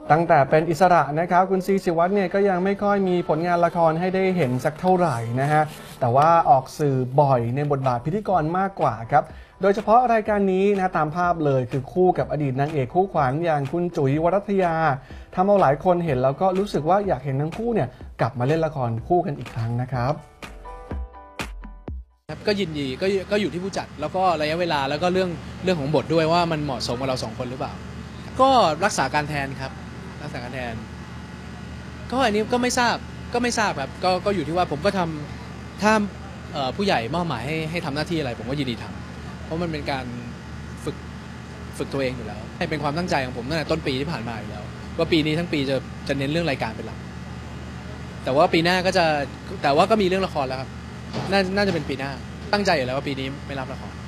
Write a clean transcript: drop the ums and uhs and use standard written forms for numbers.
ตั้งแต่เป็นอิสระนะครับคุณซีศิวัตรเนี่ยก็ยังไม่ค่อยมีผลงานละครให้ได้เห็นสักเท่าไหร่นะฮะแต่ว่าออกสื่อบ่อยในบทบาทพิธีกรมากกว่าครับโดยเฉพาะรายการนี้นะตามภาพเลยคือคู่กับอดีตนางเอกคู่ขวัญอย่างคุณจุ๋ยวรัตยาทำเอาหลายคนเห็นแล้วก็รู้สึกว่าอยากเห็นทั้งคู่เนี่ยกลับมาเล่นละครคู่กันอีกครั้งนะครับก็ยินดีก็อยู่ที่ผู้จัดแล้วก็ระยะเวลาแล้วก็เรื่องของบทด้วยว่ามันเหมาะสมกับเรา2 คนหรือเปล่าก็รักษาการแทนครับรักษาการแทนก็อันนี้ก็ไม่ทราบครับก็อยู่ที่ว่าผมก็ทำถ้าผู้ใหญ่มอบหมายให้ทำหน้าที่อะไรผมก็ยินดีทำเพราะมันเป็นการฝึกตัวเองอยู่แล้วให้เป็นความตั้งใจของผมตั้งแต่ต้นปีที่ผ่านมาอยู่แล้วว่าปีนี้ทั้งปีจะเน้นเรื่องรายการเป็นหลักแต่ว่าปีหน้าก็มีเรื่องละครแล้วครับน่าจะเป็นปีหน้าตั้งใจอยู่แล้วว่าปีนี้ไม่รับละคร